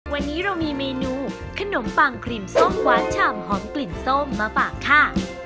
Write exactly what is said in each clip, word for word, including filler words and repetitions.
วันนี้เรามีเมนูขนมปังครีมส้มหวานฉ่ำหอมกลิ่นส้มมาฝากค่ะ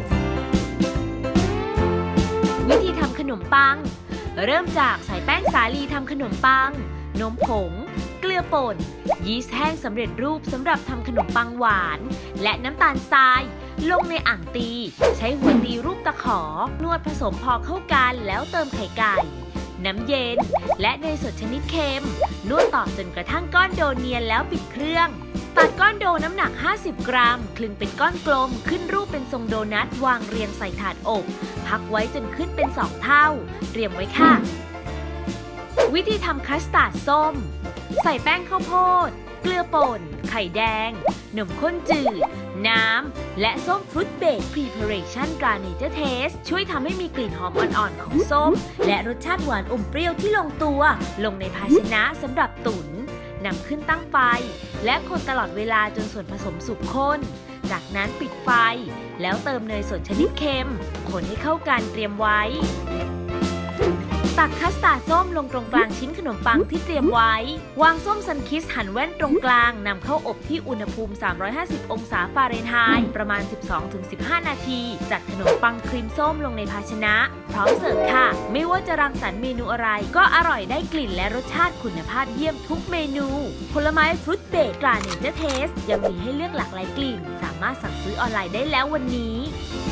วิธีทำขนมปังเริ่มจากใส่แป้งสาลีทำขนมปังนมผงเกลือป่นยีสต์แห้งสำเร็จรูปสำหรับทำขนมปังหวานและน้ำตาลทรายลงในอ่างตีใช้หัวตีรูปตะขอนวดผสมพอเข้ากันแล้วเติมไข่ไก่น้ำเย็นและเนยสดชนิดเค็มนวดต่อจนกระทั่งก้อนโดเนียนแล้วปิดเครื่องตัดก้อนโดน้ำหนักห้าสิบกรัมคลึงเป็นก้อนกลมขึ้นรูปเป็นทรงโดนัทวางเรียงใส่ถาดอบพักไว้จนขึ้นเป็นสองเท่าเตรียมไว้ค่ะวิธีทำคัสตาร์ดส้มใส่แป้งข้าวโพดเกลือป่นไข่แดงนมข้นจืดน้ำและส้มฟรุตเบรกพรีเพาเรชั่นตราเนเจอร์เทสช่วยทำให้มีกลิ่นหอมอ่อนๆของส้มและรสชาติหวานอมเปรี้ยวที่ลงตัวลงในภาชนะสำหรับตุ๋นนำขึ้นตั้งไฟและคนตลอดเวลาจนส่วนผสมสุกข้นจากนั้นปิดไฟแล้วเติมเนยสดชนิดเค็มคนให้เข้ากันเตรียมไว้ตักคัสตาร์ดส้มลงตรงกลางชิ้นขนมปังที่เตรียมไว้วางส้มซันคิสหั่นแว่นตรงกลางนำเข้าอบที่อุณหภูมิสามร้อยห้าสิบองศาฟาเรนไฮต์ประมาณ สิบสองถึงสิบห้า นาทีจัดขนมปังครีมส้มลงในภาชนะพร้อมเสิร์ฟค่ะไม่ว่าจะรังสรรค์เมนูอะไรก็อร่อยได้กลิ่นและรสชาติคุณภาพเยี่ยมทุกเมนูผลไม้ฟรุตเบรกตราเนเจอร์เทสยังมีให้เลือกหลากหลายกลิ่นสามารถสั่งซื้อออนไลน์ได้แล้ววันนี้